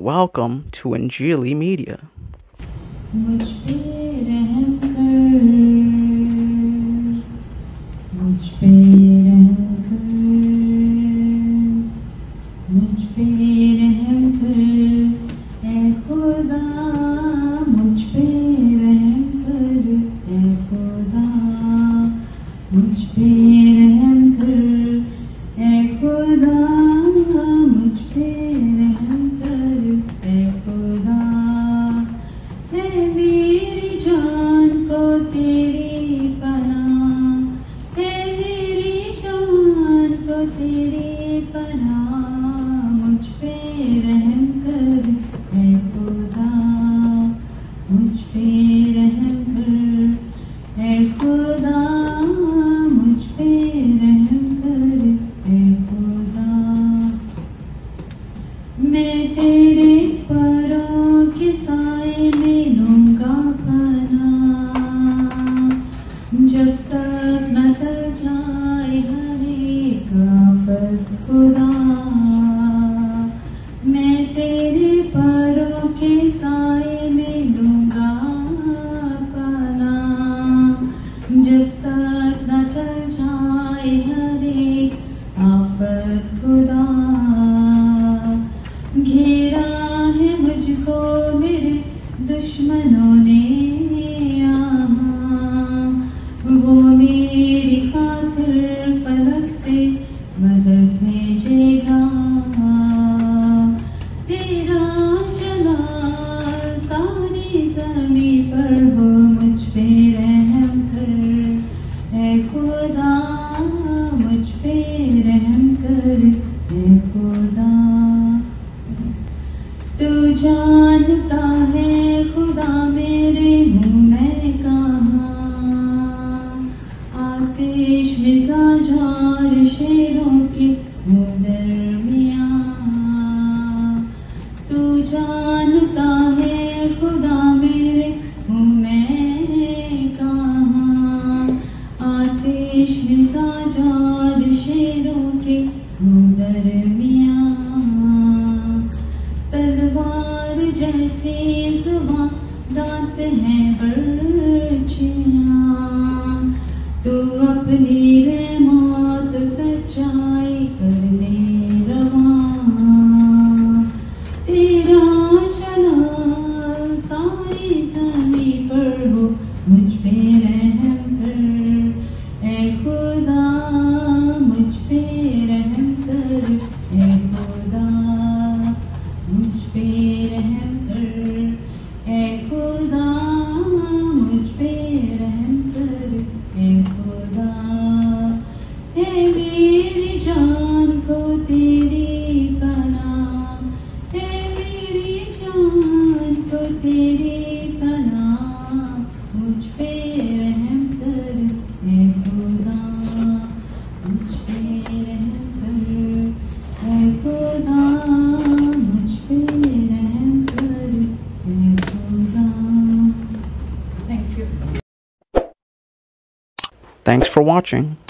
welcome to Anjali Media. मुझ पे रहम कर, मुझ पे रहम कर, मुझ पे रहम कर, ऐ खुदा मुझ पे रहम कर, ऐ खुदा मुझ पे रहम कर, ऐ खुदा मुझ पे रहम कर, ऐ खुदा है मेरी जान को तेरी पनाह, है मेरी जान को तेरी पनाह, मुझ पे रहम कर है खुदा, मुझ पे रहम कर है खुदा, मुझ पे रहम कर है खुदा। मैं तेरे पैरों के साए में लूंगा पनाह, जब तक न टल जाए हर एक आफत खुदा। मैं तेरे पैरों के साए में लूंगा पनाह, जब तक न टल जाए हर एक आफत खुदा। घेरा है मुझको मेरे दुश्मनों ने यहाँ, वो मेरी खातिर फलक से मदद भेजेगा। तेरा जलाल सारी ज़मीं पर हो, मुझ पे रहम कर ऐ खुदा, मुझ पे रहम कर ऐ खुदा। तू जानता है खुदा मेरे हूँ मैं कहाँ, आतिश मिजाज और शेरों के हूँ दरमियाँ। तू जानता है खुदा मेरे हूँ मैं कहाँ, आतिश मिजाज और शेरों के हूँ दरमियाँ। तलवार जैसी जुबां दांत हैं बर्छियाँ, तू अपनी रहमत सच्चाई कर दे रवां। तेरा जलाल सारी ज़मीं पर हो, मुझ पे रहम कर ऐ खुदा, मुझ पे रहम कर ऐ खुदा, मुझ पे रहम कर ऐ खुदा, मुझ पे रहम कर ऐ खुदा। है मेरी जान को तेरी पनाह, है मेरी जान को तेरी पनाह, मुझ पे रहम कर ऐ खुदा, मुझ पे रहम कर ऐ खुदा, मुझ पे रहम कर ऐ खुदा। Thank you. Thanks for watching.